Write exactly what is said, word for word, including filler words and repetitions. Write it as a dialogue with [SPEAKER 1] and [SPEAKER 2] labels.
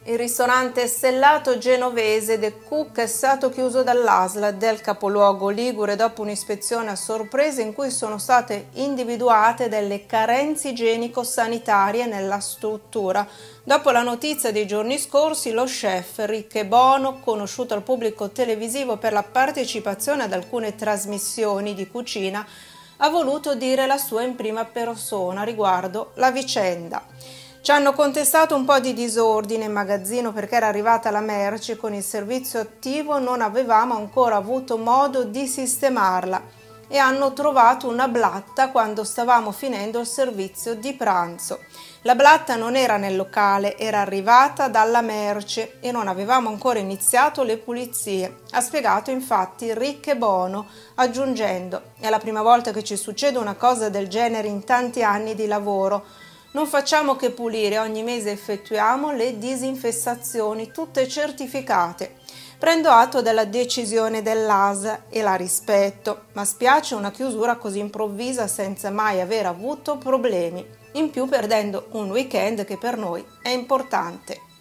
[SPEAKER 1] Il ristorante stellato genovese The Cook è stato chiuso dall'A S L del capoluogo ligure dopo un'ispezione a sorpresa in cui sono state individuate delle carenze igienico-sanitarie nella struttura. Dopo la notizia dei giorni scorsi, lo chef Ricche Bono, conosciuto al pubblico televisivo per la partecipazione ad alcune trasmissioni di cucina, ha voluto dire la sua in prima persona riguardo la vicenda. Ci hanno contestato un po' di disordine in magazzino perché era arrivata la merce e con il servizio attivo non avevamo ancora avuto modo di sistemarla e hanno trovato una blatta quando stavamo finendo il servizio di pranzo. La blatta non era nel locale, era arrivata dalla merce e non avevamo ancora iniziato le pulizie. Ha spiegato infatti Ricche Bono, aggiungendo: è la prima volta che ci succede una cosa del genere in tanti anni di lavoro. Non facciamo che pulire, ogni mese effettuiamo le disinfestazioni, tutte certificate. Prendo atto della decisione dell'A S L e la rispetto, ma spiace una chiusura così improvvisa senza mai aver avuto problemi, in più perdendo un weekend che per noi è importante.